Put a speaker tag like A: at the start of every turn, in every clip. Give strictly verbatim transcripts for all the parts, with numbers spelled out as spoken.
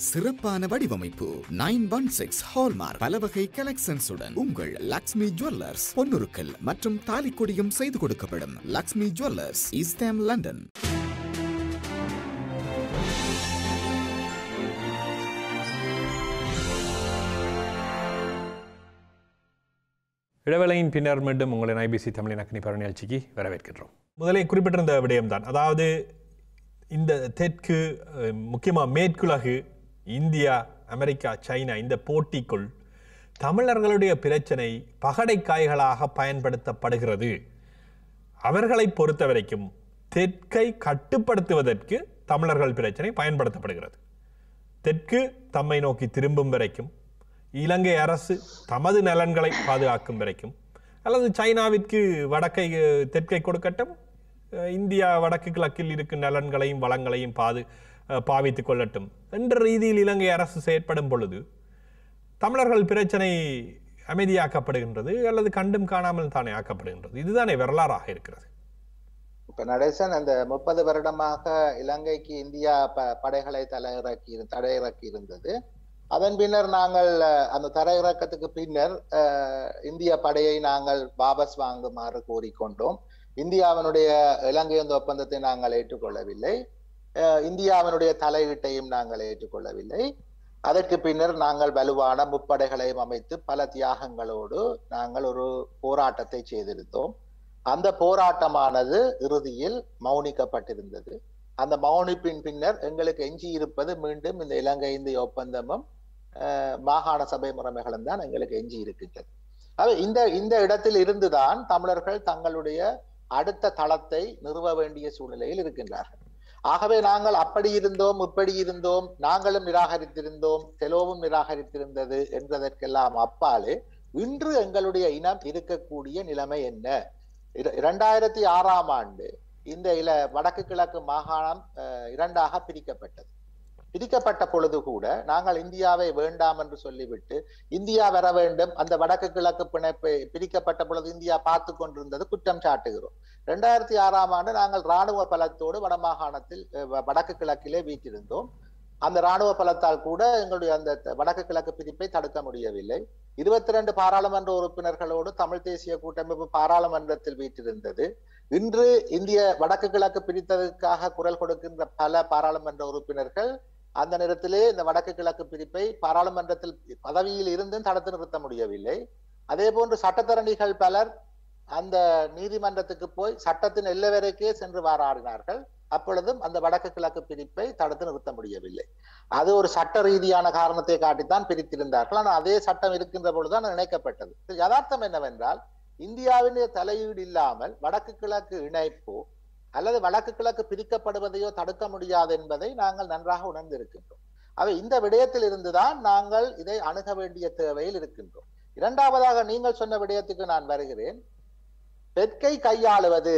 A: சிறப்பான வடிவமைப்பு nine one six hallmark பலவகை கலெக்ஷன்ஸுடன் உங்கள் லக்ஷ்மி ஜுவல்லர்ஸ் பொன்னுருக்கல் மற்றும் தாலிக்கொடியும் செய்து கொடுக்கப்படும். Lakshmi jewellers, East Ham, London.
B: இடைவேளையின் பின்னர் மீண்டும் உங்களை ஐபிசி தமிழின் அக்னி பரணி நிகழ்ச்சிக்கு வரவேற்கின்றோம். முதலே குறிப்பிட்டிருந்த விடயம்தான், அதாவது இந்த தெற்கு முக்கியமாக மேற்குலகு இந்தியா, அமெரிக்கா, சைனா இந்த போட்டிக்குள் தமிழர்களுடைய பிரச்சனை பகடை காய்களாக பயன்படுத்தப்படுகிறது. அவர்களை பொறுத்த வரைக்கும் தெற்கை கட்டுப்படுத்துவதற்கு தமிழர்கள் பிரச்சனை பயன்படுத்தப்படுகிறது. தெற்கு தம்மை நோக்கி திரும்பும் வரைக்கும், இலங்கை அரசு தமது நலன்களை பாதுகாக்கும் வரைக்கும், அல்லது சைனாவிற்கு வடக்கை தெற்கை கொடுக்கட்டும், இந்தியா வடக்கு கிழக்கில் இருக்கும் நலன்களையும் வளங்களையும் பாது பாவித்துக் கொள்ளட்டும் என்ற ரீதியில் இலங்கை அரசு செயற்படும் பொழுது தமிழர்கள் பிரச்சனை அமைதியாக்கப்படுகின்றது அல்லது கண்டும் காணாமல் தானே ஆக்கப்படுகின்றது. இதுதானே வரலாறாக இருக்கிறது.
C: இப்ப நடேசன் அந்த முப்பது வருடமாக இலங்கைக்கு இந்தியா ப படைகளை தலையிறக்கி தடையிறக்கி இருந்தது. அதன் பின்னர் நாங்கள் அந்த தரையிறக்கத்துக்கு பின்னர் இந்திய படையை நாங்கள் வாபஸ் வாங்குமாறு கோரிக்கொண்டோம். இந்தியாவினுடைய இலங்கை அந்த ஒப்பந்தத்தை நாங்கள் ஏற்றுக்கொள்ளவில்லை. இந்தியாவினுடைய தலையீட்டையும் நாங்கள் ஏற்றுக்கொள்ளவில்லை. அதற்கு பின்னர் நாங்கள் வலுவான முப்படைகளையும் அமைத்து பல தியாகங்களோடு நாங்கள் ஒரு போராட்டத்தை செய்திருந்தோம். அந்த போராட்டமானது இறுதியில் மௌனிக்கப்பட்டிருந்தது. அந்த மௌனிப்பின் பின்னர் எங்களுக்கு எஞ்சி இருப்பது மீண்டும் இந்த இலங்கை இந்திய ஒப்பந்தமும் மாகாண சபை முறைமைகளும் தான் எங்களுக்கு எஞ்சி இருக்கின்றது. அது இந்த இந்த இடத்தில் இருந்துதான் தமிழர்கள் தங்களுடைய அடுத்த தளத்தை நிறுவ வேண்டிய சூழ்நிலையில் இருக்கின்றார்கள். ஆகவே நாங்கள் அப்படி இருந்தோம், இப்படி இருந்தோம், நாங்களும் நிராகரித்திருந்தோம், செலவும் நிராகரித்திருந்தது என்பதற்கெல்லாம் அப்பாலே இன்று எங்களுடைய இனம் இருக்கக்கூடிய நிலைமை என்ன? இரண்டாயிரத்தி ஆறாம் ஆண்டு இந்த இல வடக்கு கிழக்கு மாகாணம் இரண்டாக பிரிக்கப்பட்டது. பிரிக்கப்பட்ட பொழுது கூட நாங்கள் இந்தியாவை வேண்டாம் என்று சொல்லிவிட்டு இந்தியா வர வேண்டும், அந்த வடக்கு கிழக்கு பிணைப்பை பிரிக்கப்பட்ட பொழுது இந்தியா பார்த்து கொண்டிருந்தது குற்றம் சாட்டுகிறோம். இரண்டாயிரத்தி ஆறாம் ஆண்டு நாங்கள் இராணுவ பலத்தோடு வடமாகாணத்தில் வடக்கு கிழக்கிலே வீட்டிருந்தோம். அந்த இராணுவ பலத்தால் கூட எங்களுடைய அந்த வடக்கு கிழக்கு பிரிப்பை தடுக்க முடியவில்லை. இருபத்தி ரெண்டு பாராளுமன்ற உறுப்பினர்களோடு தமிழ் தேசிய கூட்டமைப்பு பாராளுமன்றத்தில் வீட்டிருந்தது. இன்று இந்திய வடக்கு கிழக்கு பிரித்ததற்காக குரல் கொடுக்கின்ற பல பாராளுமன்ற உறுப்பினர்கள் அந்த நேரத்திலே இந்த வடக்கு கிழக்கு பிரிப்பை பாராளுமன்றத்தில் பதவியில் இருந்தும் தடுத்து நிறுத்த முடியவில்லை. அதே போன்று சட்டத்தரணிகள் பலர் அந்த நீதிமன்றத்துக்கு போய் சட்டத்தின் எல்லை வரைக்கே சென்று வாராடினார்கள். அப்பொழுதும் அந்த வடக்கு கிழக்கு பிரிப்பை தடுத்து நிறுத்த முடியவில்லை. அது ஒரு சட்ட ரீதியான காரணத்தை காட்டித்தான் பிரித்திருந்தார்கள். ஆனால் அதே சட்டம் இருக்கின்ற பொழுதுதான் இணைக்கப்பட்டது. யதார்த்தம் என்னவென்றால், இந்தியாவினுடைய தலையீடு இல்லாமல் வடக்கு கிழக்கு இணைப்போ அல்லது வடக்கு கிழக்கு பிரிக்கப்படுவதையோ தடுக்க முடியாது என்பதை நாங்கள் நன்றாக உணர்ந்திருக்கின்றோம். அவை இந்த விடயத்தில் இருந்துதான் நாங்கள் இதை அணுக வேண்டிய தேவையில் இருக்கின்றோம். இரண்டாவதாக நீங்கள் சொன்ன விடயத்துக்கு நான் வருகிறேன். தெற்கை கையாளுவது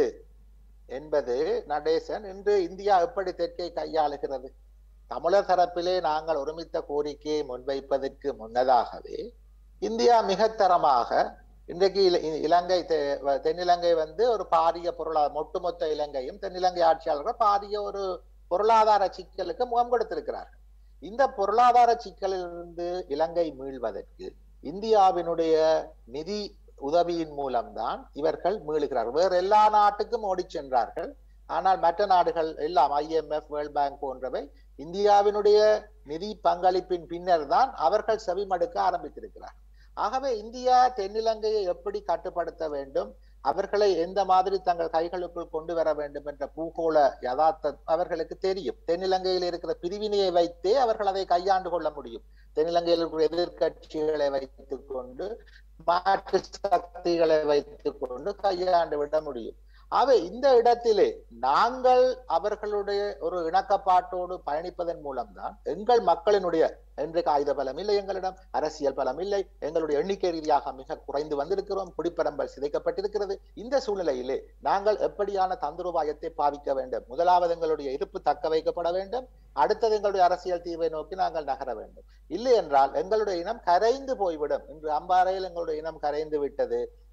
C: என்பது நடேசன், இன்று இந்தியா எப்படி தெற்கை கையாளுகிறது? தமிழர் தரப்பிலே நாங்கள் ஒருமித்த கோரிக்கையை முன்வைப்பதற்கு முன்னதாகவே இந்தியா மிகத்தரமாக இன்றைக்கு இலங்கை தென்னிலங்கை வந்து ஒரு பாரிய பொருளாதார ஒட்டுமொத்த இலங்கையும் தென்னிலங்கை ஆட்சியாளர்கள் பாரிய ஒரு பொருளாதார சிக்கலுக்கு முகம் கொடுத்திருக்கிறார்கள். இந்த பொருளாதார சிக்கலிலிருந்து இலங்கை மீள்வதற்கு இந்தியாவினுடைய நிதி உதவியின் மூலம்தான் இவர்கள் மீளுகிறார்கள். வேறு எல்லா நாட்டுக்கும் ஓடி சென்றார்கள். ஆனால் மற்ற நாடுகள் எல்லாம் ஐஎம்எஃப், வேர்ல்ட் பேங்க் போன்றவை இந்தியாவினுடைய நிதி பங்களிப்பின் பின்னர் தான் அவர்கள் செவிமடுக்க ஆரம்பித்திருக்கிறார்கள். ஆகவே இந்தியா தென்னிலங்கையை எப்படி கட்டுப்படுத்த வேண்டும், அவர்களை எந்த மாதிரி தங்கள் கைகளுக்குள் கொண்டு வர வேண்டும் என்ற பூகோள யதார்த்தம் அவர்களுக்கு தெரியும். தென்னிலங்கையில் இருக்கிற பிரிவினையை வைத்தே அவர்கள் அதை கையாண்டு கொள்ள முடியும். தென்னிலங்கையில் இருக்கிற எதிர்கட்சிகளை வைத்துக் கொண்டு, மாற்று சக்திகளை வைத்துக் கொண்டு கையாண்டு விட முடியும். ஆகவே இந்த இடத்திலே நாங்கள் அவர்களுடைய ஒரு இணக்கப்பாட்டோடு பயணிப்பதன் மூலம்தான் எங்கள் மக்களினுடைய இன்றைக்கு ஆயுத பலம் இல்லை, எங்களிடம் அரசியல் பலம் இல்லை, எங்களுடைய எண்ணிக்கை ரீதியாக மிக குறைந்து வந்திருக்கிறோம், குடிப்பரம்பல் சிதைக்கப்பட்டிருக்கிறது. இந்த சூழ்நிலையிலே நாங்கள் எப்படியான தந்திரோபாயத்தை பாவிக்க வேண்டும்? முதலாவது எங்களுடைய இருப்பு தக்க வைக்கப்பட வேண்டும். அடுத்தது எங்களுடைய அரசியல் தீர்வை நோக்கி நாங்கள் நகர வேண்டும். இல்லை என்றால் எங்களுடைய இனம் கரைந்து போய்விடும். இன்று அம்பாறையில் எங்களுடைய இனம் கரைந்து விட்டது.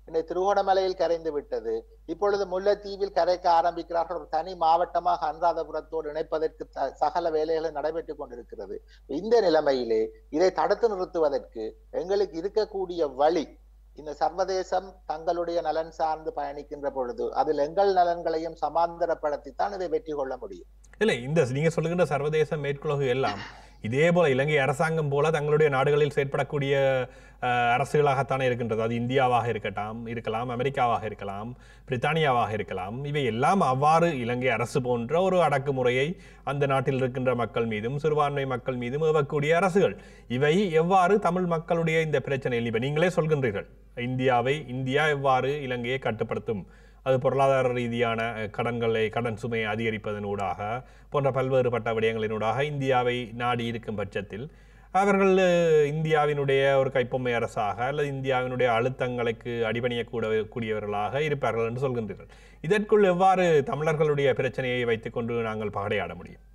C: இன்னைக்கு திருகோணமலையில் கரைந்து விட்டது. இப்பொழுது முல்லைத்தீவில் கரைக்க ஆரம்பிக்கிறார்கள். ஒரு தனி மாவட்டமாக அனுராதபுரத்தோடு இணைப்பதற்கு சகல வேலைகளும் நடைபெற்றுக் கொண்டிருக்கிறது. இந்த நிலைமையிலே இதை தடுத்து நிறுத்துவதற்கு எங்களுக்கு இருக்கக்கூடிய வழி, இந்த சர்வதேசம் தங்களுடைய நலன் சார்ந்து பயணிக்கின்ற பொழுது அதில் எங்கள் நலன்களையும் சமாந்தரப்படுத்தித்தான் இதை வெற்றி கொள்ள முடியும்.
B: இல்லை, இந்த நீங்க சொல்லுகின்ற சர்வதேச மேற்குலகு எல்லாம் இதே போல இலங்கை அரசாங்கம் போல தங்களுடைய நாடுகளில் செயற்படக்கூடிய அரசுகளாகத்தானே இருக்கின்றது. அது இந்தியாவாக இருக்கட்டும் இருக்கலாம், அமெரிக்காவாக இருக்கலாம், பிரித்தானியாவாக இருக்கலாம். இவை எல்லாம் அவ்வாறு இலங்கை அரசு போன்ற ஒரு அடக்குமுறையை அந்த நாட்டில் இருக்கின்ற மக்கள் மீதும் சிறுபான்மை மக்கள் மீதும் ஏவக்கூடிய அரசுகள். இவை எவ்வாறு தமிழ் மக்களுடைய இந்த பிரச்சனையில் இப்ப நீங்களே சொல்கின்றீர்கள், இந்தியாவை இந்தியா எவ்வாறு இலங்கையை கட்டுப்படுத்தும், அது பொருளாதார ரீதியான கடன்களை கடன் சுமையை அதிகரிப்பதனூடாக போன்ற பல்வேறுபட்ட விடயங்களினூடாக இந்தியாவை நாடி இருக்கும் பட்சத்தில் அவர்கள் இந்தியாவினுடைய ஒரு கைப்பொம்மை அரசாக அல்லது இந்தியாவினுடைய அழுத்தங்களுக்கு அடிபணியக்கூட கூடியவர்களாக இருப்பார்கள் என்று சொல்கின்றீர்கள். இதற்குள் எவ்வாறு தமிழர்களுடைய பிரச்சனையை வைத்துக்கொண்டு நாங்கள் பகடையாட முடியும்?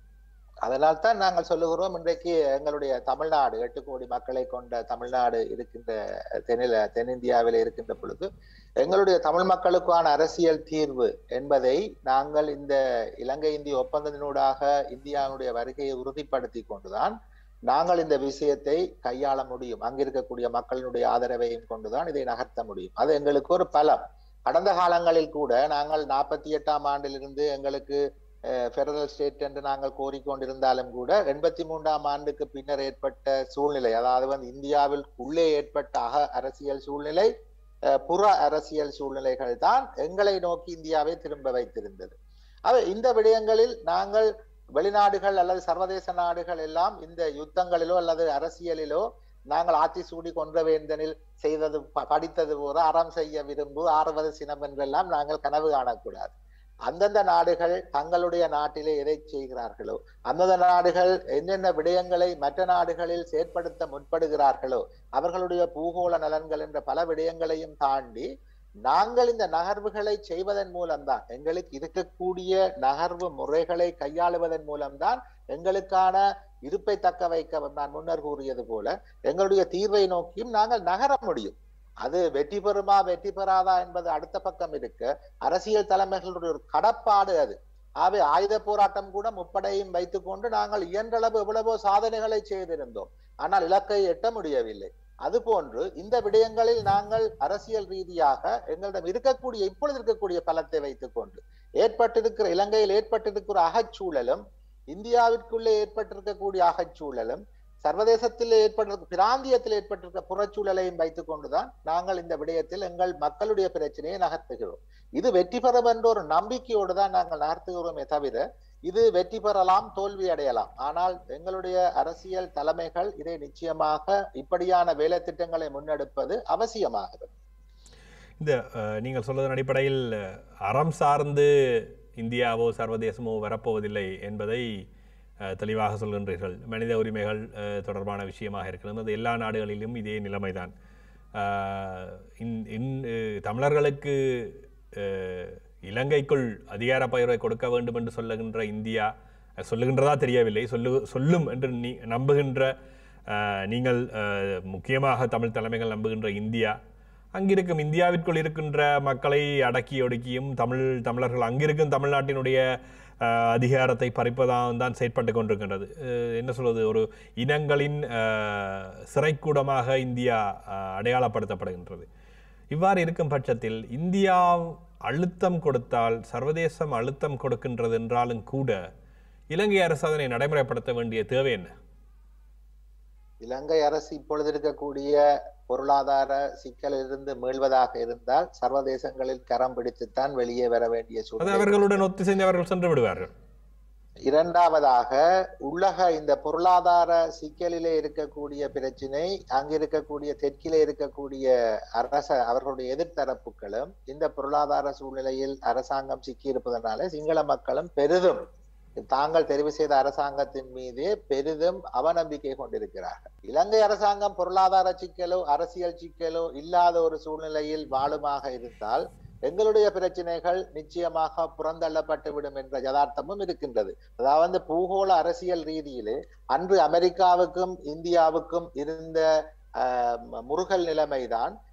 C: அதனால் தான் நாங்கள் சொல்லுகிறோம், இன்றைக்கு எங்களுடைய தமிழ்நாடு எட்டு கோடி மக்களை கொண்ட தமிழ்நாடு இருக்கின்ற தென்னில தென்னிந்தியாவில் இருக்கின்ற பொழுது எங்களுடைய தமிழ் மக்களுக்கான அரசியல் தீர்வு என்பதை நாங்கள் இந்த இலங்கை இந்திய ஒப்பந்தத்தினூடாக இந்தியாவுடைய வருகையை உறுதிப்படுத்தி கொண்டுதான் நாங்கள் இந்த விஷயத்தை கையாள முடியும். அங்கிருக்கக்கூடிய மக்களினுடைய ஆதரவையும் கொண்டுதான் இதை நகர்த்த முடியும். அது எங்களுக்கு ஒரு பலம். கடந்த காலங்களில் கூட நாங்கள் நாற்பத்தி எட்டாம் ஆண்டிலிருந்து எங்களுக்கு பெடரல் ஸ்டேட் என்று நாங்கள் கோரிக்கொண்டிருந்தாலும் கூட எண்பத்தி மூன்றாம் ஆண்டுக்கு பின்னர் ஏற்பட்ட சூழ்நிலை, அதாவது வந்து இந்தியாவில் உள்ளே ஏற்பட்ட அக அரசியல் சூழ்நிலை, புற அரசியல் சூழ்நிலைகள் தான் எங்களை நோக்கி இந்தியாவை திரும்ப வைத்திருந்தது. அது இந்த விடயங்களில் நாங்கள் வெளிநாடுகள் அல்லது சர்வதேச நாடுகள் எல்லாம் இந்த யுத்தங்களிலோ அல்லது அரசியலிலோ நாங்கள் ஆட்சி சூடி கொன்றவேந்தனில் செய்தது படித்தது போல அறம் செய்ய விரும்பு ஆறுவது சினம் என்றெல்லாம் நாங்கள் கனவு காணக்கூடாது. அந்தந்த நாடுகள் தங்களுடைய நாட்டிலே எதை செய்கிறார்களோ, அந்தந்த நாடுகள் என்னென்ன விடயங்களை மற்ற நாடுகளில் செயற்படுத்த முற்படுகிறார்களோ, அவர்களுடைய பூகோள நலன்கள் என்ற பல விடயங்களையும் தாண்டி நாங்கள் இந்த நகர்வுகளை செய்வதன் மூலம்தான், எங்களுக்கு இருக்கக்கூடிய நகர்வு முறைகளை கையாளுவதன் மூலம்தான் எங்களுக்கான இருப்பை தக்க வைக்க நான் முன்னர் கூறியது போல எங்களுடைய தீர்வை நோக்கியும் நாங்கள் நகர முடியும். அது வெற்றி பெறுமா வெற்றி பெறாதா என்பது அடுத்த பக்கம் இருக்க, அரசியல் தலைமைகளுடைய ஒரு கடப்பாடு அது. ஆகவே ஆயுத போராட்டம் கூட முப்படையும் வைத்துக் கொண்டு நாங்கள் இயன்றளவு எவ்வளவோ சாதனைகளை செய்திருந்தோம், ஆனால் இலக்கை எட்ட முடியவில்லை. அது போன்று இந்த விடயங்களில் நாங்கள் அரசியல் ரீதியாக எங்களிடம் இருக்கக்கூடிய இப்பொழுது இருக்கக்கூடிய பலத்தை வைத்துக் கொண்டு ஏற்பட்டிருக்கிற இலங்கையில் ஏற்பட்டிருக்கிற அகச்சூழலும் இந்தியாவிற்குள்ளே ஏற்பட்டிருக்கக்கூடிய அகச்சூழலும் சர்வதேசத்தில் ஏற்பட்டிருக்க பிராந்தியத்தில் ஏற்பட்டிருக்க புறச்சூழலையும் வைத்துக் கொண்டுதான் நாங்கள் இந்த விடயத்தில் எங்கள் மக்களுடைய பிரச்சனையை நகர்த்துகிறோம். இது வெற்றி பெறும் என்ற ஒரு நம்பிக்கையோடு தான் நாங்கள் நகர்த்துகிறோமே தவிர இது வெற்றி பெறலாம் தோல்வி அடையலாம். ஆனால் எங்களுடைய அரசியல் தலைமைகள் இதை நிச்சயமாக இப்படியான வேலை திட்டங்களை முன்னெடுப்பது அவசியமாகிறது.
B: இந்த நீங்கள் சொல்வதன் அடிப்படையில் அறம் சார்ந்து இந்தியாவோ சர்வதேசமோ வரப்போவதில்லை என்பதை தெளிவாக சொல்கின்றீர்கள். மனித உரிமைகள் தொடர்பான விஷயமாக இருக்கிறது, அது எல்லா நாடுகளிலும் இதே நிலைமைதான். தமிழர்களுக்கு இலங்கைக்குள் அதிகார பகிர்வை கொடுக்க வேண்டும் என்று சொல்லுகின்ற இந்தியா சொல்லுகின்றதா தெரியவில்லை, சொல்லு சொல்லும் என்று நீ நம்புகின்ற நீங்கள் முக்கியமாக தமிழ் தலைமைகள் நம்புகின்ற இந்தியா அங்கிருக்கும் இந்தியாவிற்குள் இருக்கின்ற மக்களை அடக்கி ஒடுக்கியும் தமிழ் தமிழர்கள் அங்கிருக்கும் தமிழ்நாட்டினுடைய அதிகாரத்தை பறிப்பதாக தான் செயற்பட்டு கொண்டிருக்கின்றது. என்ன சொல்வது, ஒரு இனங்களின் சிறைக்கூடமாக இந்தியா அடையாளப்படுத்தப்படுகின்றது. இவ்வாறு இருக்கும் பட்சத்தில் இந்தியா அழுத்தம் கொடுத்தால், சர்வதேசம் அழுத்தம் கொடுக்கின்றது என்றாலும் கூட இலங்கை அரசு அதனை நடைமுறைப்படுத்த வேண்டிய தேவை என்ன?
C: இலங்கை அரசு இப்பொழுது இருக்கக்கூடிய பொருளாதார சிக்கலிலிருந்து மீள்வதாக இருந்தால் சர்வதேசங்களில் கரம் பிடித்துத்தான் வெளியே வர வேண்டிய சூழ்நிலை.
B: அவர்களுடன் ஒத்துசைந்து அவர்கள் சென்று விடுவார்கள்.
C: இரண்டாவதாக உலக இந்த பொருளாதார சிக்கலிலே இருக்கக்கூடிய பிரச்சினை, அங்கு இருக்கக்கூடிய தெற்கிலே இருக்கக்கூடிய அரச அவர்களுடைய எதிர்த்தரப்புகளும் இந்த பொருளாதார சூழ்நிலையில் அரசாங்கம் சிக்கியிருப்பதனால சிங்கள மக்களும் பெரிதும் தாங்கள் தெரிவு செய்த அரசாங்கத்தின் மீதே பெரிதும் அவநம்பிக்கை கொண்டிருக்கிறார்கள். இலங்கை அரசாங்கம் பொருளாதார சிக்கலோ அரசியல் சிக்கலோ இல்லாத ஒரு சூழ்நிலையில் வாழுமாக இருந்தால் எங்களுடைய பிரச்சனைகள் நிச்சயமாக புறந்தள்ளப்பட்டு விடும் என்ற யதார்த்தமும் இருக்கின்றது. அதாவது பூகோள அரசியல் ரீதியிலே அன்று அமெரிக்காவுக்கும் இந்தியாவுக்கும் இருந்த முருகல் நிலைமைதான்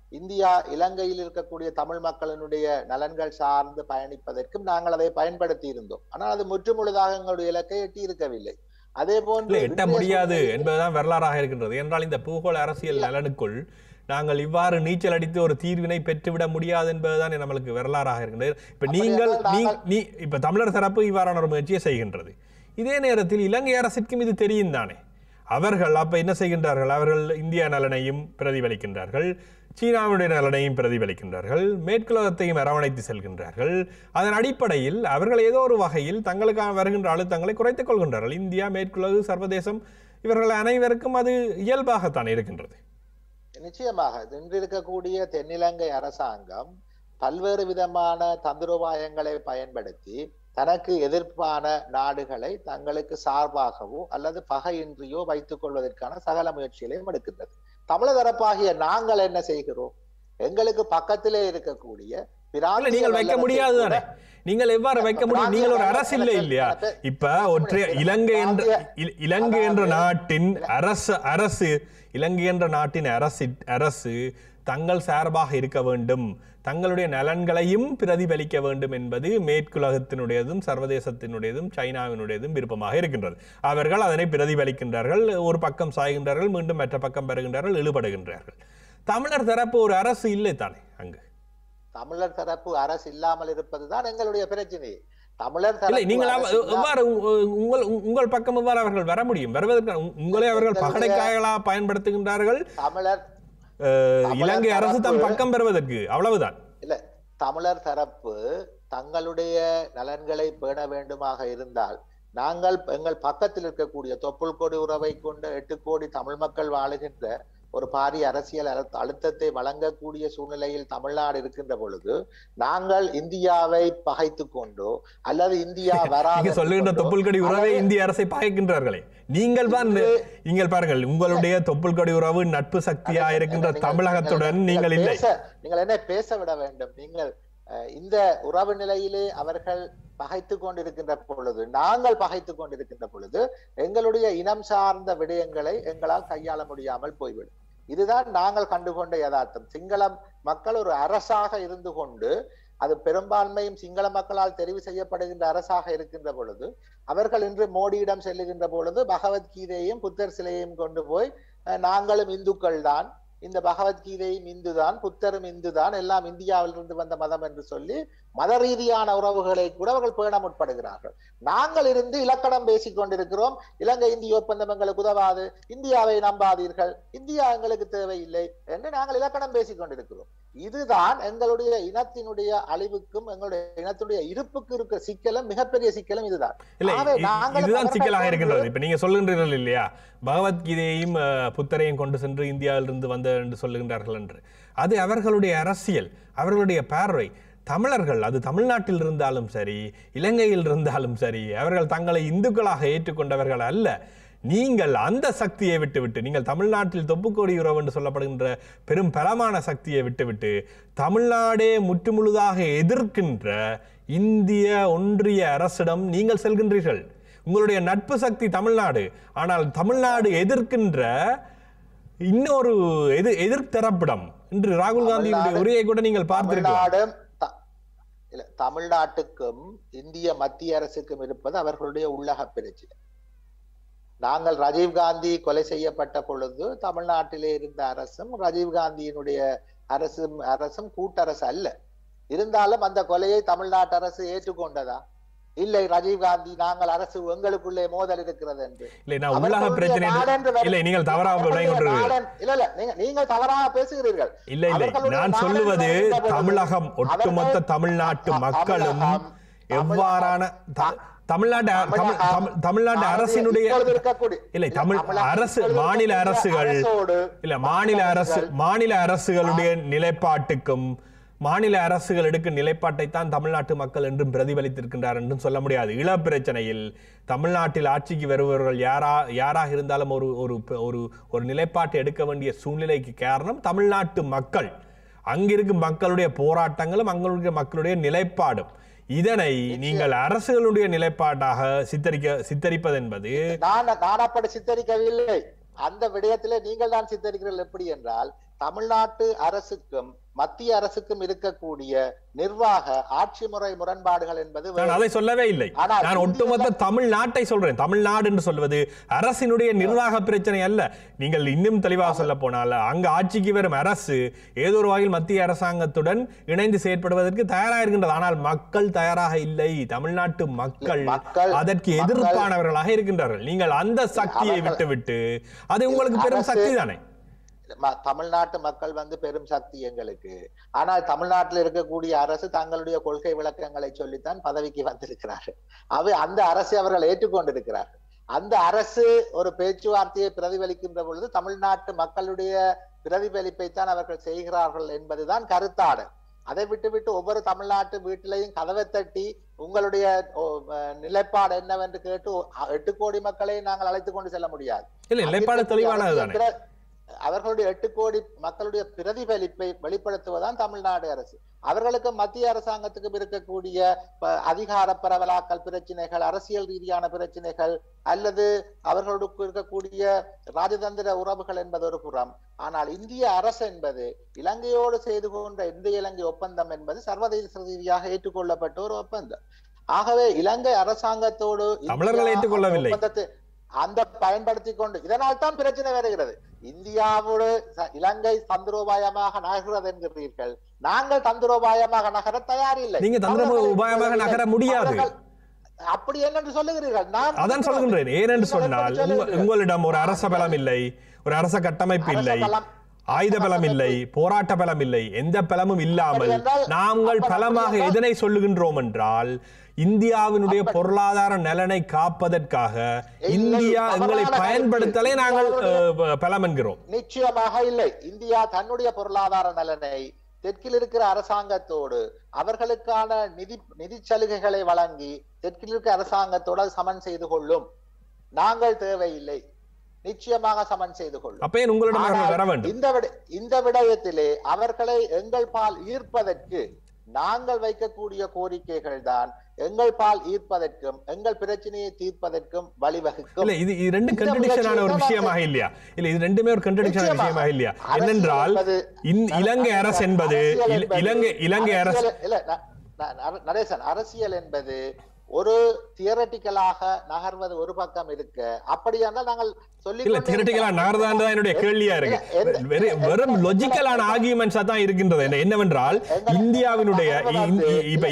C: இந்தியா இலங்கையில் இருக்கக்கூடிய தமிழ் மக்களினுடைய நலன்கள் சார்ந்து பயணிப்பதற்கும் நாங்கள் அதை பயன்படுத்தி இருந்தோம். ஆனால் அது முற்றுமுழுதாக எங்களுடைய இலக்கை எட்டி இருக்கவில்லை. அதே போன்று
B: எட்ட முடியாது என்பதுதான் வரலாறாக இருக்கின்றது. என்றால் இந்த பூகோள அரசியல் நலனுக்குள் நாங்கள் இவ்வாறு நீச்சல் அடித்து ஒரு தீர்வினை பெற்றுவிட முடியாது என்பதுதான் நம்மளுக்கு வரலாறாக இருக்கின்றது. இப்ப நீங்கள் நீ இப்ப தமிழர் தரப்பு இவ்வாறான ஒரு முயற்சியை செய்கின்றது. இதே நேரத்தில் இலங்கை அரசிற்கும் இது தெரியும் தானே. அவர்கள் அப்ப என்ன செய்கின்றார்கள்? அவர்கள் இந்திய நலனையும் பிரதிபலிக்கின்றார்கள், சீனாவுடைய நலனையும் பிரதிபலிக்கின்றார்கள், மேற்குலகத்தையும் அரவணைத்து செல்கின்றார்கள். அதன் அடிப்படையில் அவர்கள் ஏதோ ஒரு வகையில் தங்களுக்காக வருகின்ற அழுத்தங்களை குறைத்துக் கொள்கின்றார்கள். இந்தியா, மேற்குலகு, சர்வதேசம் இவர்கள் அனைவருக்கும் அது இயல்பாகத்தான் இருக்கின்றது.
C: நிச்சயமாக இன்று இருக்கக்கூடிய தென்னிலங்கை அரசாங்கம் பல்வேறு விதமான தந்திரோபாயங்களை பயன்படுத்தி தனக்கு எதிர்ப்பான நாடுகளை தங்களுக்கு சார்பாகவோ அல்லது பகையின்றியோ வைத்துக் கொள்வதற்கான சகல முயற்சிகளையும் எடுக்கின்றது. தமிழர் தரப்பாகிய நாங்கள் என்ன செய்கிறோம்? எங்களுக்கு பக்கத்திலே இருக்கக்கூடிய
B: நீங்கள் வைக்க முடியாது தானே. நீங்கள் எவ்வாறு வைக்க முடியும்? நீங்கள் ஒரு அரசு இல்லை இல்லையா? இப்ப ஒற்றை இலங்கை என்ற இலங்கை என்ற நாட்டின் அரசு அரசு இலங்கை என்ற நாட்டின் அரசு அரசு தங்கள் சார்பாக இருக்க வேண்டும், தங்களுடைய நலன்களையும் பிரதிபலிக்க வேண்டும் என்பது மேற்குலகத்தினுடையதும் சர்வதேசத்தினுடையதும் சைனாவினுடையதும் விருப்பமாக இருக்கின்றது. அவர்கள் அதனை பிரதிபலிக்கின்றார்கள், ஒரு பக்கம் சாய்கின்றார்கள், மீண்டும் மற்ற பக்கம் பெறுகின்றார்கள், இழுபடுகின்றார்கள். தமிழர் தரப்பு ஒரு அரசு இல்லை தானே. அங்கு
C: தமிழர் தரப்பு அரசு இல்லாமல் இருப்பதுதான் எங்களுடைய பிரச்சனை. தமிழர்
B: நீங்கள் எவ்வாறு உங்கள் உங்கள் பக்கம் எவ்வாறு அவர்கள் வர முடியும்? வருவதற்கு உங்களை அவர்கள் பகடைக்காய்களா பயன்படுத்துகின்றார்கள்.
C: தமிழர்
B: இலங்கை அரசு தம் பக்கம் பெறுவதற்கு அவ்வளவுதான்.
C: இல்ல, தமிழர் தரப்பு தங்களுடைய நலன்களை பேண வேண்டுமாக இருந்தால் நாங்கள் எங்கள் பக்கத்தில் இருக்கக்கூடிய தொப்புள் கொடி உறவை கொண்ட எட்டு கோடி தமிழ் மக்கள் வாழுகின்ற ஒரு பாரிய அரசியல் அழுத்தத்தை வழங்கக்கூடிய சூழ்நிலையில் தமிழ்நாடு இருக்கின்ற பொழுது நாங்கள் இந்தியாவை பகைத்து கொண்டோ அல்லது இந்தியா வராது
B: சொல்லுகின்ற தொப்புள் கொடி உறவை இந்திய அரசை பகைக்கின்றார்களே. நீங்கள் தான் நீங்கள் பாருங்கள், உங்களுடைய தொப்புள் கொடி உறவு நட்பு சக்தியா இருக்கின்ற தமிழகத்துடன் நீங்கள் இல்லை.
C: நீங்கள் என்ன பேச விட வேண்டும்? நீங்கள் இந்த உறவு நிலையிலே அவர்கள் பகைத்து கொண்டிருக்கின்ற பொழுது நாங்கள் பகைத்து கொண்டிருக்கின்ற பொழுது எங்களுடைய இனம் சார்ந்த விடயங்களை எங்களால் கையாள முடியாமல் போய்விடும். இதுதான் நாங்கள் கண்டுகொண்ட யதார்த்தம். சிங்கள மக்கள் ஒரு அரசாக இருந்து கொண்டு அது பெரும்பான்மையும் சிங்கள மக்களால் தெரிவு செய்யப்படுகின்ற அரசாக இருக்கின்ற பொழுது அவர்கள் இன்று மோடியிடம் செல்லுகின்ற பொழுது பகவத்கீதையும் புத்தர் சிலையையும் கொண்டு போய் நாங்களும் இந்துக்கள் தான், இந்த பகவத்கீதையும் இந்துதான், புத்தரும் இந்துதான், எல்லாம் இந்தியாவிலிருந்து வந்த மதம் என்று சொல்லி மத ரீதியான உறவுகளை கூட அவர்கள் பேண முற்படுகிறார்கள். நாங்கள் இருந்து இலக்கணம் பேசிக் கொண்டிருக்கிறோம். இலங்கை இந்திய ஒப்பந்தம் எங்களுக்கு உதவாது, இந்தியாவை நம்பாதீர்கள், இந்தியா எங்களுக்கு தேவையில்லை என்று நாங்கள் இலக்கணம் பேசிக் கொண்டிருக்கிறோம். இதுதான் எங்களுடைய இனத்தினுடைய அழிவுக்கும் எங்களுடைய இனத்துடைய இருப்புக்கு இருக்க சிக்கலும் மிகப்பெரிய சிக்கலும் இதுதான்.
B: இதுதான் சிக்கலாக இருக்கின்றது. இப்ப நீங்க சொல்லுகின்றீர்கள் இல்லையா, பகவத்கீதையையும் புத்தரையும் கொண்டு சென்று இந்தியாவிலிருந்து வந்த என்று சொல்லுகின்றார்கள் என்று. அது அவர்களுடைய அரசியல், அவர்களுடைய பார்வை. தமிழர்கள் அது தமிழ்நாட்டில் இருந்தாலும் சரி, இலங்கையில் இருந்தாலும் சரி, அவர்கள் தங்களை இந்துக்களாக ஏற்றுக்கொண்டவர்கள் அல்ல. நீங்கள் அந்த சக்தியை விட்டுவிட்டு, நீங்கள் தமிழ்நாட்டில் தொப்புக்கோடி உறவு என்று சொல்லப்படுகின்ற பெரும் பலமான சக்தியை விட்டுவிட்டு தமிழ்நாடே முற்றுமுழுதாக எதிர்க்கின்ற இந்திய ஒன்றிய அரசிடம் நீங்கள் செல்கின்றீர்கள். உங்களுடைய நட்பு சக்தி தமிழ்நாடு, ஆனால் தமிழ்நாடு எதிர்க்கின்ற இன்னொரு எதிர் எதிர்த்தரப்பிடம் இன்று ராகுல் காந்தியுடைய உரையை கூட நீங்கள் பார்த்திருக்கலாம்.
C: இல்ல, தமிழ்நாட்டுக்கும் இந்திய மத்திய அரசுக்கும் இருப்பது அவர்களுடைய உள்ளக பிரச்சனை. நாங்கள் ராஜீவ்காந்தி கொலை செய்யப்பட்ட பொழுது தமிழ்நாட்டிலே இருந்த அரசும் ராஜீவ்காந்தியினுடைய அரசும் அரசும் கூட்டரசு அல்ல. இருந்தாலும் அந்த கொலையை தமிழ்நாட்டு அரசு ஏற்றுக்கொண்டதா? இல்லை, ராஜீவ்காந்தி நாங்கள் அரசு எங்களுக்குள்ளே மோதல் இருக்கிறது என்று
B: நீங்கள் தவறாக
C: நீங்கள் தவறாக பேசுகிறீர்கள்.
B: இல்லை இல்லை, நான் சொல்லுவது தமிழகம் ஒட்டுமொத்த தமிழ்நாட்டு மக்களும் எவ்வாறான தமிழ்நாட்டு தமிழ்நாட்டு அரசினுடைய இல்லை தமிழ் அரசு மாநில அரசுகள் இல்ல மாநில அரசு மாநில அரசுகளுடைய நிலைப்பாட்டுக்கும் மாநில அரசுகள் எடுக்கும் நிலைப்பாட்டை தான் தமிழ்நாட்டு மக்கள் என்றும் பிரதிபலித்திருக்கின்றார் என்றும் சொல்ல முடியாது. இள பிரச்சனையில் தமிழ்நாட்டில் ஆட்சிக்கு வருபவர்கள் யாரா யாராக இருந்தாலும் ஒரு ஒரு ஒரு நிலைப்பாட்டை எடுக்க வேண்டிய சூழ்நிலைக்கு காரணம் தமிழ்நாட்டு மக்கள். அங்கிருக்கும் மக்களுடைய போராட்டங்களும் அங்களுடைய மக்களுடைய நிலைப்பாடும். இதனை நீங்கள் அரசுகளுடைய நிலைப்பாட்டாக சித்தரிக்க சித்தரிப்பது என்பது
C: நான் நான் அப்படி சித்தரிக்கவில்லை. அந்த விடயத்திலே நீங்கள் தான் சித்தரிக்கிறீர்கள். எப்படி என்றால், தமிழ்நாட்டு அரசுக்கும் மத்திய அரசுக்கும் இருக்கக்கூடிய நிர்வாக ஆட்சி முறை முரண்பாடுகள் என்பது
B: நான் அதை சொல்லவே இல்லை. நான் ஒட்டுமொத்த தமிழ்நாட்டை சொல்றேன். தமிழ்நாடு என்று சொல்வது அரசினுடைய நிர்வாக பிரச்சனை அல்ல. நீங்கள் இன்னும் தெளிவாக சொல்ல போனால் அங்கு ஆட்சிக்கு வரும் அரசு ஏதோ ஒரு வகையில் மத்திய அரசாங்கத்துடன் இணைந்து செயற்படுவதற்கு தயாராக இருக்கின்றது. ஆனால் மக்கள் தயாராக இல்லை. தமிழ்நாட்டு மக்கள் அதற்கு எதிர்ப்பானவர்களாக இருக்கின்றார்கள். நீங்கள் அந்த சக்தியை விட்டுவிட்டு அது உங்களுக்கு பெரும் சக்தி தானே.
C: தமிழ்நாட்டு மக்கள் வந்து பெரும் சக்தி எங்களுக்கு. ஆனால் தமிழ்நாட்டில் இருக்கக்கூடிய அரசு தங்களுடைய கொள்கை விளக்கங்களை சொல்லித்தான் பதவிக்கு வந்திருக்கிறார்கள். அவை அந்த அரசை அவர்கள் ஏற்றுக்கொண்டிருக்கிறார்கள். அந்த அரசு ஒரு பேச்சுவார்த்தையை பிரதிபலிக்கின்ற பொழுது தமிழ்நாட்டு மக்களுடைய பிரதிபலிப்பை தான் அவர்கள் செய்கிறார்கள் என்பதுதான் கருத்தாடு. அதை விட்டுவிட்டு ஒவ்வொரு தமிழ்நாட்டு வீட்டிலையும் கதவை தட்டி உங்களுடைய நிலைப்பாடு என்னவென்று கேட்டு எட்டு கோடி மக்களை நாங்கள் அழைத்துக் கொண்டு செல்ல முடியாது. அவர்களுடைய எட்டு கோடி மக்களுடைய பிரதிபலிப்பை வெளிப்படுத்துவதுதான் தமிழ்நாடு அரசு. அவர்களுக்கு மத்திய அரசாங்கத்துக்கும் இருக்கக்கூடிய அதிகார பரவலாக்கல் பிரச்சனைகள், அரசியல் ரீதியான பிரச்சனைகள், அல்லது அவர்களுக்கு இருக்கக்கூடிய ராஜதந்திர உறவுகள் என்பது ஒரு புறம். ஆனால் இந்திய அரசு என்பது இலங்கையோடு செய்து கொண்ட இந்திய இலங்கை ஒப்பந்தம் என்பது சர்வதேச ரீதியாக ஏற்றுக்கொள்ளப்பட்ட ஒரு ஒப்பந்தம். ஆகவே இலங்கை அரசாங்கத்தோடு
B: தமிழர்கள் ஏற்றுக்கொள்ளவில்லை.
C: அந்த பயன்படுத்தி கொண்டு இதனால் தான் பிரச்சனை வருகிறது. இந்தியாவோடு இலங்கை தந்திரோபாயமாக நகர்கிறது என்கிறீர்கள். நாங்கள் தந்திரோபாயமாக நகர தயாரில்லை.
B: நீங்க தந்திரோபாயமாக நகர முடியாது.
C: அப்படி என்னென்று சொல்லுகிறீர்கள்? நான்
B: அதான் சொல்கின்றேன். ஏனென்று சொன்னால் உங்களிடம் ஒரு அரச பலம் இல்லை, ஒரு அரச கட்டமைப்பு இல்லை, ஆயுத பலம் இல்லை, போராட்ட பலம் இல்லை. எந்த பலமும் இல்லாமல் நாங்கள் பலமாக எதனை சொல்லுகின்றோம் என்றால் இந்தியாவினுடைய பொருளாதார நலனை காப்பதற்காக இந்தியா எங்களை பயன்படுத்தலை நாங்கள் பலம் என்கிறோம்.
C: நிச்சயமாக இல்லை. இந்தியா தன்னுடைய பொருளாதார நலனை தெற்கில் இருக்கிற அரசாங்கத்தோடு அவர்களுக்கான நிதி நிதி சலுகைகளை வழங்கி தெற்கில் இருக்கிற அரசாங்கத்தோடு சமன் செய்து கொள்ளும். நாங்கள் தேவையில்லை. நிச்சயமாக சமன் செய்து கொள்ளும்.
B: அப்ப ஏன் உங்களிடம் வர வேண்டும்?
C: இந்த இந்த விடயத்திலே அவர்களை எங்கள் பால் ஈர்ப்பதற்கு நாங்கள் வைக்கக்கூடிய கோரிக்கைகள் தான் எங்கள் பால் ஈர்ப்பதற்கும் எங்கள் பிரச்சனையை தீர்ப்பதற்கும் வழிவகுக்கும்.
B: இல்ல இது ரெண்டு கண்ட்ரடிக்ஷனான ஒரு விஷயமாக இல்லையா? இல்ல இது ரெண்டுமே ஒரு கண்ட்ரடிக்ஷனான விஷயமாக இல்லையா? என்னென்றால் இலங்கை அரசு என்பது இலங்கை இலங்கை அரசு
C: இல்ல நடேசன், அரசியல் என்பது ஒரு தியரட்டிக்கலாக நகர்வது ஒரு பக்கம் இருக்கு. அப்படியானால் நாங்கள் சொல்லி
B: இல்ல தியரட்டிக்கலா நகர்தான் என்னுடைய கேள்வியா இருக்கு. வெறும் லாஜிக்கலான ஆர்கியூமெண்ட்ஸா தான் இருக்கின்றது. என்னவென்றால் இந்தியாவினுடைய இப்ப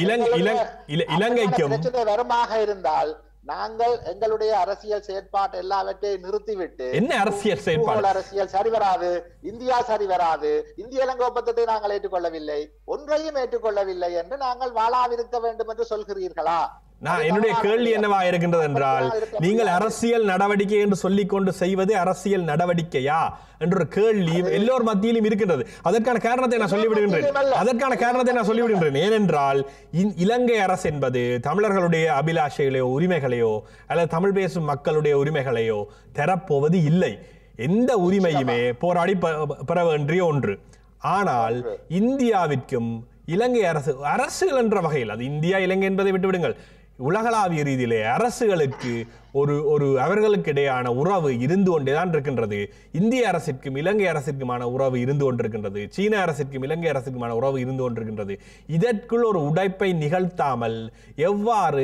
B: இலங்கைக்கும்
C: வருமாக இருந்தால் நாங்கள் எங்களுடைய அரசியல் செயற்பாட்டு எல்லாவற்றையும் நிறுத்திவிட்டு
B: என்ன அரசியல் செயற்பாடு?
C: அரசியல் சரி வராது, இந்தியா சரி வராது, இந்திய இலங்கை ஒப்பந்தத்தை நாங்கள் ஏற்றுக்கொள்ளவில்லை, ஒன்றையும் ஏற்றுக்கொள்ளவில்லை என்று நாங்கள் வாழாவிருக்க வேண்டும் என்று சொல்கிறீர்களா?
B: நான் என்னுடைய கேள்வி என்னவா இருக்கின்றது என்றால் நீங்கள் அரசியல் நடவடிக்கை என்று சொல்லிக் கொண்டு செய்வது அரசியல் நடவடிக்கையா என்ற கேள்வி எல்லோர் மத்தியிலும் இருக்கின்றது. அதற்கான காரணத்தை நான் சொல்லிவிடுகின்றேன். அதற்கான காரணத்தை நான் சொல்லிவிடுகின்றேன். ஏனென்றால் இலங்கை அரசு என்பது தமிழர்களுடைய அபிலாஷைகளையோ உரிமைகளையோ அல்லது தமிழ் பேசும் மக்களுடைய உரிமைகளையோ தரப்போவது இல்லை. எந்த உரிமையுமே போராடி பெற வேண்டிய ஒன்று. ஆனால் இந்தியாவிற்கும் இலங்கை அரசு அரசுகள் என்ற வகையில், அது இந்தியா இலங்கை என்பதை விட்டுவிடுங்கள், உலகளாவிய ரீதியிலே அரசுகளுக்கு ஒரு ஒரு அவர்களுக்கு இடையான உறவு இருந்து கொண்டேதான் இருக்கின்றது. இந்திய அரசிற்கும் இலங்கை அரசிற்குமான உறவு இருந்து கொண்டிருக்கின்றது. சீன அரசிற்கும் இலங்கை அரசிற்குமான உறவு இருந்து கொண்டிருக்கின்றது. இதற்குள் ஒரு உடைப்பை நிகழ்த்தாமல் எவ்வாறு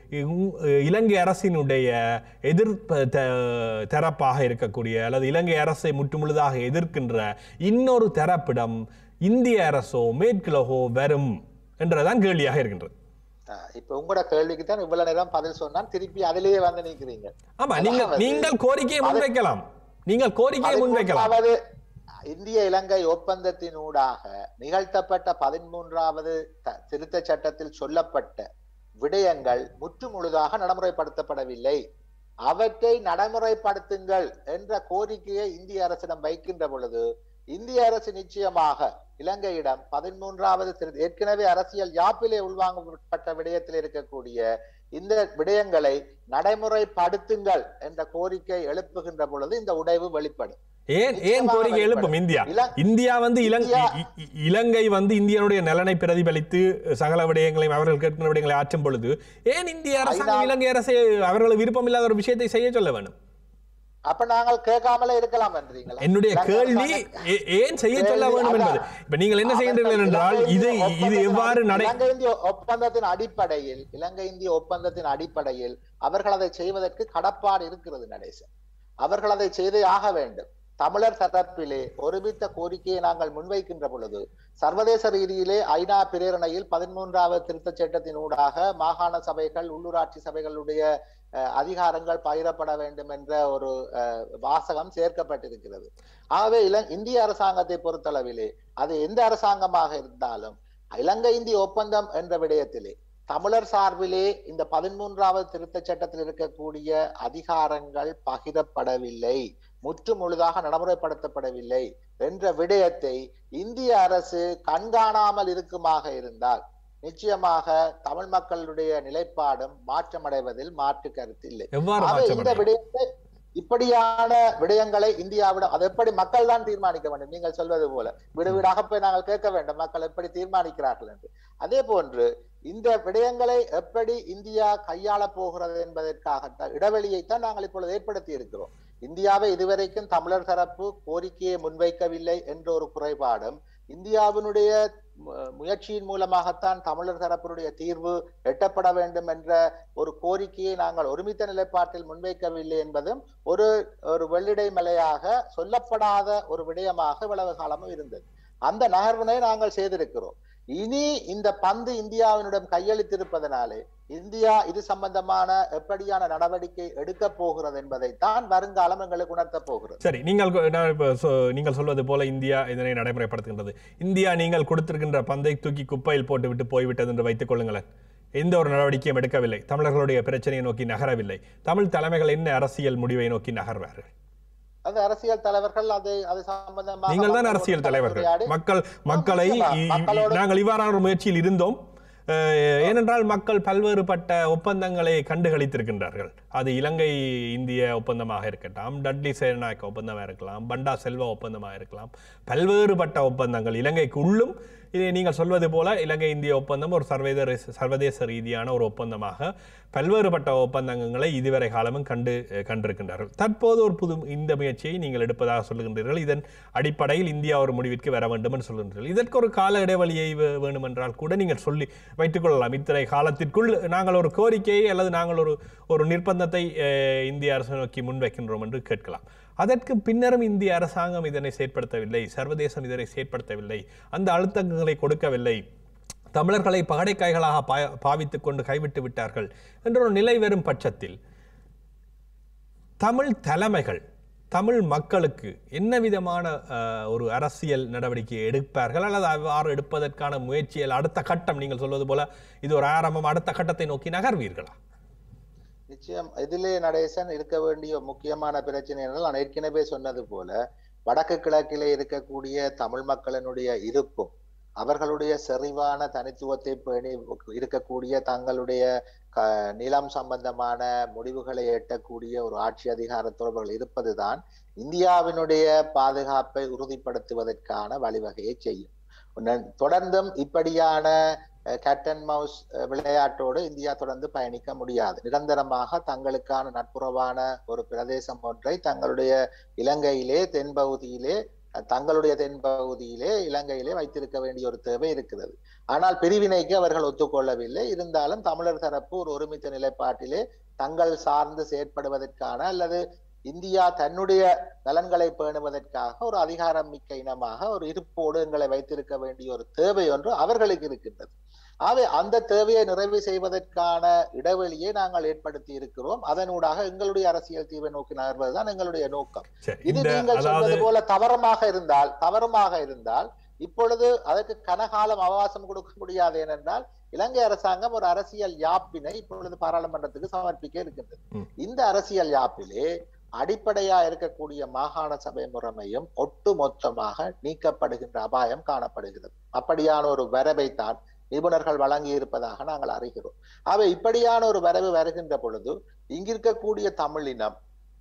B: இலங்கை அரசினுடைய எதிர்ப்பு தரப்பாக இருக்கக்கூடிய அல்லது இலங்கை அரசை முற்றுமுழுதாக எதிர்க்கின்ற இன்னொரு தரப்பிடம் இந்திய அரசோ மேற்குலகோ வரும் என்றதான் கேள்வியாக இருக்கின்றது.
C: இப்ப உங்களோட கேள்விக்கு தான் இவ்வளவு நேரம் பதில் சொன்னால் திருப்பி அதிலேயே வந்து நிற்கிறீங்க.
B: ஆமா, நீங்க நீங்கள் கோரிக்கையை முன்வைக்கலாம். நீங்கள் கோரிக்கையை முன்வைக்கலாம்.
C: இந்திய இலங்கை ஒப்பந்தத்தினூடாக நிகழ்த்தப்பட்ட பதிமூன்றாவது திருத்த சட்டத்தில் சொல்லப்பட்ட விடயங்கள் முற்று முழுதாக நடைமுறைப்படுத்தப்படவில்லை. அவற்றை நடைமுறைப்படுத்துங்கள் என்ற கோரிக்கையை இந்திய அரசிடம் வைக்கின்ற பொழுது இந்திய அரசு நிச்சயமாக இலங்கையிடம் பதிமூன்றாவது ஏற்கனவே அரசியல் யாப்பிலே உள்வாங்கப்பட்ட விடயத்தில் இருக்கக்கூடிய இந்த விடயங்களை நடைமுறைப்படுத்துங்கள் என்ற கோரிக்கை எழுப்புகின்ற பொழுது இந்த உடைவு வெளிப்படும்.
B: ஏன் ஏன் கோரிக்கை எழுப்பும் இந்தியா? இந்தியா வந்து இலங்கை வந்து இந்தியனுடைய நலனை பிரதிபலித்து சகல விடயங்களையும் அவர்கள் கேட்கிற விடயங்களை ஆற்றும் பொழுது ஏன் இந்திய அரசாங்கம் இலங்கை அரசை அவர்கள் விருப்பம் இல்லாத ஒரு விஷயத்தை செய்ய சொல்ல வேண்டும்?
C: அப்ப நாங்கள் கேட்காமலே இருக்கலாம் என்றீங்களா?
B: என்னுடைய கேள்வி ஏன் செய்ய சொல்ல வேண்டும் என்பது. இப்ப நீங்கள் என்ன செய்கின்றீர்கள் என்றால் இது இது எவ்வாறு நடை
C: இலங்கை இந்திய ஒப்பந்தத்தின் அடிப்படையில் இலங்கை இந்திய ஒப்பந்தத்தின் அடிப்படையில் அவர்கள் அதை செய்வதற்கு கடப்பாடு இருக்கிறது நடேசன். அவர்கள் அதை செய்தே ஆக வேண்டும். தமிழர் தரப்பிலே ஒருமித்த கோரிக்கையை நாங்கள் முன்வைக்கின்ற பொழுது சர்வதேச ரீதியிலே ஐநா பிரேரணையில் பதிமூன்றாவது திருத்தச் சட்டத்தின் ஊடாக மாகாண சபைகள் உள்ளூராட்சி சபைகளுடைய அதிகாரங்கள் பகிரப்பட வேண்டும் என்ற ஒரு வாசகம் சேர்க்கப்பட்டிருக்கிறது. ஆகவே இல இந்திய அரசாங்கத்தை பொறுத்தளவிலே அது எந்த அரசாங்கமாக இருந்தாலும் இலங்கை இந்திய ஒப்பந்தம் என்ற விடயத்திலே தமிழர் சார்பிலே இந்த பதிமூன்றாவது திருத்தச் சட்டத்தில் இருக்கக்கூடிய அதிகாரங்கள் பகிரப்படவில்லை, முற்று முழுதாக நடைமுறைப்படுத்தப்படவில்லை என்ற விடயத்தை இந்திய அரசு கண்காணாமல் இருக்குமாக இருந்தால் நிச்சயமாக தமிழ் மக்களுடைய நிலைப்பாடும் மாற்றமடைவதில் மாற்று கருத்து இல்லை. இந்த விடயத்தை இப்படியான விடயங்களை இந்தியாவிடம் அது எப்படி மக்கள் தான் தீர்மானிக்க வேண்டும். நீங்கள் சொல்வது போல வீடு வீடாக போய் நாங்கள் கேட்க வேண்டும் மக்கள் எப்படி தீர்மானிக்கிறார்கள் என்று. அதே போன்று இந்த விடயங்களை எப்படி இந்தியா கையாள போகிறது என்பதற்காக இடைவெளியைத்தான் நாங்கள் இப்பொழுது ஏற்படுத்தி இருக்கிறோம். இந்தியாவை இதுவரைக்கும் தமிழர் தரப்பு கோரிக்கையை முன்வைக்கவில்லை என்ற ஒரு குறைபாடும் இந்தியாவினுடைய முயற்சியின் மூலமாகத்தான் தமிழர் தரப்பினுடைய தீர்வு எட்டப்பட வேண்டும் என்ற ஒரு கோரிக்கையை நாங்கள் ஒருமித்த நிலைப்பாட்டில் முன்வைக்கவில்லை என்பதும் ஒரு ஒரு வெள்ளிடை மலையாக சொல்லப்படாத ஒரு விடயமாக இவ்வளவு காலமும் இருந்தது. அந்த நகர்வினை நாங்கள் செய்திருக்கிறோம். இனி இந்த பந்து இந்தியாவினுடன் கையளித்திருப்பதனாலே இந்தியா இது சம்பந்தமான எப்படியான நடவடிக்கை எடுக்க போகிறது என்பதைத்தான் வருங்காலம் எங்களுக்கு உணர்த்த போகிறது.
B: சரி, நீங்கள் நீங்கள் சொல்வது போல இந்தியா இதனை நடைமுறைப்படுத்துகின்றது. இந்தியா நீங்கள் கொடுத்திருக்கின்ற பந்தை தூக்கி குப்பையில் போட்டுவிட்டு போய்விட்டது என்று வைத்துக் கொள்ளுங்களேன். எந்த ஒரு நடவடிக்கையும் எடுக்கவில்லை, தமிழர்களுடைய பிரச்சனையை நோக்கி நகரவில்லை. தமிழ் தலைமைகள் என்ன அரசியல் முடிவை நோக்கி நகர்வார்கள்?
C: அது அரசியல் தலைவர்கள் அது அது சம்பந்தமாக
B: நீங்கள் தான் அரசியல் தலைவர்கள். மக்கள் மக்களை நாங்கள் இவ்வாறான ஒரு முயற்சியில் இருந்தோம். ஏனென்றால் மக்கள் பல்வேறுபட்ட ஒப்பந்தங்களை கண்டுகளித்திருக்கின்றார்கள். அது இலங்கை இந்திய ஒப்பந்தமாக இருக்கட்டும், டட்லி சேனாயக்க ஒப்பந்தமாக இருக்கலாம், பண்டா செல்வா ஒப்பந்தமாக இருக்கலாம், பல்வேறுபட்ட ஒப்பந்தங்கள் இலங்கைக்கு உள்ளும் நீங்கள் சொல்வது போல இலங்கை இந்திய ஒப்பந்தம் ஒரு சர்வதேச சர்வதேச ரீதியான ஒரு ஒப்பந்தமாக பல்வேறுபட்ட ஒப்பந்தங்களை இதுவரை காலமும் கண்டு கண்டிருக்கின்றார்கள். தற்போது ஒரு புது இந்த முயற்சியை நீங்கள் எடுப்பதாக சொல்லுகின்றீர்கள். இதன் அடிப்படையில் இந்தியா ஒரு முடிவிற்கு வர வேண்டும் என்று சொல்கின்றீர்கள். இதற்கு ஒரு கால இடைவெளியை வேண்டுமென்றால் கூட நீங்கள் சொல்லி வைத்துக் கொள்ளலாம். இத்தனை காலத்திற்குள் நாங்கள் ஒரு கோரிக்கையை அல்லது நாங்கள் ஒரு ஒரு நிர்பந்தத்தை இந்திய அரசு நோக்கி முன்வைக்கின்றோம் என்று கேட்கலாம். அதற்கு பின்னரும் இந்திய அரசாங்கம் இதனை செயற்படுத்தவில்லை, சர்வதேசம் இதனை செயற்படுத்தவில்லை, அந்த அழுத்தங்களை கொடுக்கவில்லை, தமிழர்களை பகடைக்காய்களாக பா பாவித்துக் கொண்டு கைவிட்டு விட்டார்கள் என்ற ஒரு நிலை வரும் பட்சத்தில் தமிழ் தலைமைகள் தமிழ் மக்களுக்கு என்ன விதமான ஒரு அரசியல் நடவடிக்கை எடுப்பார்கள் அல்லது அவ்வாறு எடுப்பதற்கான முயற்சிகள் அடுத்த கட்டம் நீங்கள் சொல்வது போல இது ஒரு ஆரம்பம், அடுத்த கட்டத்தை நோக்கி நகர்வீர்களா?
C: நிச்சயம். இதிலே நடேசன் இருக்க வேண்டிய முக்கியமான பிரச்சனை என்றால் நான் ஏற்கனவே சொன்னது போல வடக்கு கிழக்கிலே இருக்கக்கூடிய தமிழ் மக்களினுடைய இருப்பும் அவர்களுடைய செறிவான தனித்துவத்தை பேணி இருக்கக்கூடிய தங்களுடைய க நிலம் சம்பந்தமான முடிவுகளை எட்டக்கூடிய ஒரு ஆட்சி அதிகாரத்தோடு இருப்பதுதான் இந்தியாவினுடைய பாதுகாப்பை உறுதிப்படுத்துவதற்கான வழிவகையை செய்யும். தொடர்ந்தும் இப்படியான கேட் அண்ட் மவுஸ் விளையாட்டோடு இந்தியா தொடர்ந்து பயணிக்க முடியாது. நிரந்தரமாக தங்களுக்கான நட்புறவான ஒரு பிரதேசம் ஒன்றை தங்களுடைய இலங்கையிலே தென்பகுதியிலே தங்களுடைய தென்பகுதியிலே இலங்கையிலே வைத்திருக்க வேண்டிய ஒரு தேவை இருக்கிறது. ஆனால் பிரிவினைக்கு அவர்கள் ஒத்துக்கொள்ளவில்லை. இருந்தாலும் தமிழர் தரப்பு ஒரு ஒருமித்த நிலைப்பாட்டிலே தங்கள் சார்ந்து செயற்படுவதற்கான அல்லது இந்தியா தன்னுடைய நலன்களை பேணுவதற்காக ஒரு அதிகாரம் மிக்க இனமாக ஒரு இருப்போடு எங்களை வைத்திருக்க வேண்டிய ஒரு தேவை ஒன்று அவர்களுக்கு இருக்கின்றது. ஆகவே அந்த தேவையை நிறைவு செய்வதற்கான இடைவெளியை நாங்கள் ஏற்படுத்தி இருக்கிறோம். அதனூடாக எங்களுடைய அரசியல் தீர்வை நோக்கி நகர்வதுதான் எங்களுடைய நோக்கம். இது நீங்கள் சொல்வது போல தவறமாக இருந்தால் தவறுமாக இருந்தால் இப்பொழுது அதற்கு கனகாலம் அவகாசம் கொடுக்க முடியாது. ஏனென்றால் இலங்கை அரசாங்கம் ஒரு அரசியல் யாப்பினை இப்பொழுது பாராளுமன்றத்துக்கு சமர்ப்பிக்க இருக்கின்றது. இந்த அரசியல் யாப்பிலே அடிப்படையா இருக்கக்கூடிய மாகாண சபை முறைமையும் ஒட்டு மொத்தமாக நீக்கப்படுகின்ற அபாயம் காணப்படுகிறது. அப்படியான ஒரு வரவைத்தான் நிபுணர்கள் வழங்கி இருப்பதாக நாங்கள் அறிகிறோம். ஆகவே இப்படியான ஒரு வரவு வருகின்ற பொழுது இங்கிருக்கக்கூடிய தமிழினம்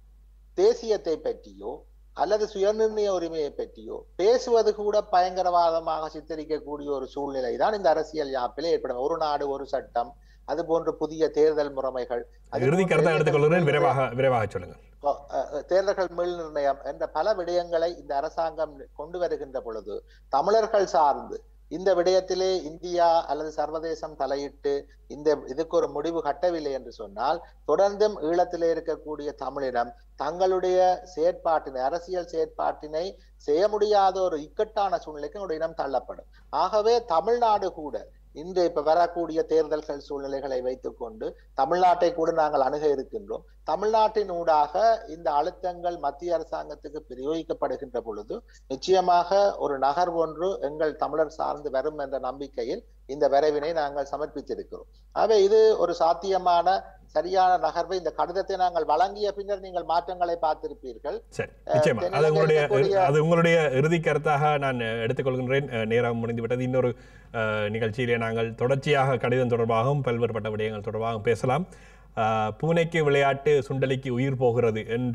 C: தேசியத்தை பற்றியோ அல்லது சுயநிர்ணய உரிமையை பற்றியோ பேசுவது கூட பயங்கரவாதமாக சித்தரிக்கக்கூடிய ஒரு சூழ்நிலை தான் இந்த அரசியல் யாப்பிலே ஏற்படும். ஒரு நாடு ஒரு சட்டம், அது போன்ற புதிய தேர்தல் முறைமைகள்.
B: இறுதி கருத்தை எடுத்துக்கொள்கிறேன், விரைவாக விரைவாக சொல்லுங்கள்.
C: தேர்தல்கள் மீள் நிர்ணயம் என்ற பல விடயங்களை இந்த அரசாங்கம் கொண்டு வருகின்ற பொழுது தமிழர்கள் சார்ந்து இந்த விடயத்திலே இந்தியா அல்லது சர்வதேசம் தலையிட்டு இந்த இதுக்கு ஒரு முடிவு கட்டவில்லை என்று சொன்னால் தொடர்ந்தும் ஈழத்திலே இருக்கக்கூடிய தமிழினம் தங்களுடைய செயற்பாட்டினை அரசியல் செயற்பாட்டினை செய்ய முடியாத ஒரு இக்கட்டான சூழ்நிலைக்கு நம்முடைய இனம் தள்ளப்படும். ஆகவே தமிழ்நாடு கூட இன்று இப்ப வரக்கூடிய தேர்தல்கள் சூழ்நிலைகளை வைத்துக் கொண்டு தமிழ்நாட்டை கூட நாங்கள் அணுக இருக்கின்றோம். தமிழ்நாட்டின் ஊடாக இந்த அழுத்தங்கள் மத்திய அரசாங்கத்துக்கு பிரயோகிக்கப்படுகின்ற பொழுது நிச்சயமாக ஒரு நகர்வு ஒன்று எங்கள் தமிழர் சார்ந்து வரும் என்ற நம்பிக்கையில் இந்த வரைவினை நாங்கள் சமர்ப்பித்திருக்கிறோம். ஆகவே இது ஒரு சாத்தியமான சரியான நகர்வு. இந்த கடிதத்தை நாங்கள் வழங்கிய பின்னர் நீங்கள் மாற்றங்களை பார்த்திருப்பீர்கள்.
B: அது உங்களுடைய அது உங்களுடைய இறுதி கருத்தாக நான் எடுத்துக்கொள்கின்றேன். நேரம் முடிந்துவிட்டது. இன்னொரு நிகழ்ச்சியிலே நாங்கள் தொடர்ச்சியாக கடிதம் தொடர்பாகவும் பல்வேறுபட்ட விடயங்கள் தொடர்பாகவும் பேசலாம். பூனைக்கு விளையாட்டு சுண்டலிக்கு உயிர் போகிறது என்ற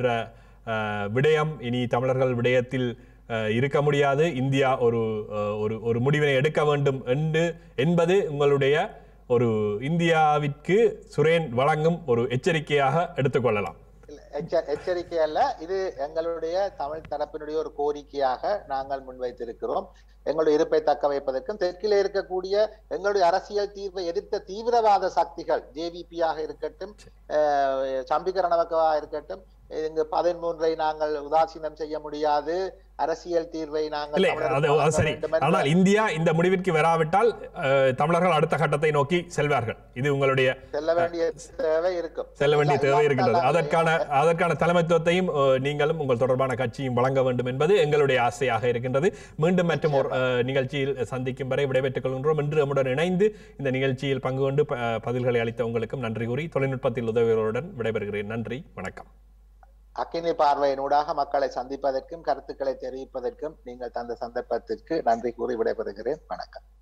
B: விடயம் இனி தமிழர்கள் விடயத்தில் இருக்க முடியாது. இந்தியா ஒரு ஒரு முடிவினை எடுக்க வேண்டும் என்று என்பது உங்களுடைய ஒரு இந்தியாவிற்கு சுரேன் வழங்கும் ஒரு எச்சரிக்கையாக எடுத்துக்கொள்ளலாம்.
C: எச்சரிக்கை அல்ல, இது எங்களுடைய தமிழ் தரப்பினுடைய ஒரு கோரிக்கையாக நாங்கள் முன்வைத்திருக்கிறோம். எங்களுடைய இருப்பை தக்க வைப்பதற்கும் தெற்கிலே இருக்கக்கூடிய எங்களுடைய அரசியல் தீர்வை எதிர்த்த தீவிரவாத சக்திகள் ஜேவிபியாக இருக்கட்டும், சம்பிகரணவக்கவா இருக்கட்டும், இங்கு பதிமூன்றை நாங்கள் உதாசீனம் செய்ய முடியாது. அரசியல் தீர்வை நாங்கள்
B: சரி. ஆனால் இந்தியா இந்த முடிவிற்கு வராவிட்டால் தமிழர்கள் அடுத்த கட்டத்தை நோக்கி செல்வார்கள். இது உங்களுடைய
C: செல்ல வேண்டிய தேவை இருக்கும்
B: செல்ல வேண்டிய தேவை இருக்கின்றது. அதற்கான அதற்கான தலைமைத்துவத்தையும் நீங்களும் உங்கள் தொடர்பான கட்சியும் வழங்க வேண்டும் என்பது எங்களுடைய ஆசையாக இருக்கின்றது. மீண்டும் மற்றும் ஒரு நிகழ்ச்சியில் சந்திக்கும் வரை விடைபெற்றுக் கொள்கின்றோம். இன்று நம்முடன் இணைந்து இந்த நிகழ்ச்சியில் பங்கு கொண்டு பதில்களை அளித்த உங்களுக்கும் நன்றி கூறி தொழில்நுட்பத்தில் உதவிகளுடன் விடைபெறுகிறேன். நன்றி, வணக்கம்.
C: அக்கினி பார்வையினூடாக மக்களை சந்திப்பதற்கும் கருத்துக்களை தெரிவிப்பதற்கும் நீங்கள் தந்த சந்தர்ப்பத்திற்கு நன்றி கூறி விடைபெறுகிறேன். வணக்கம்.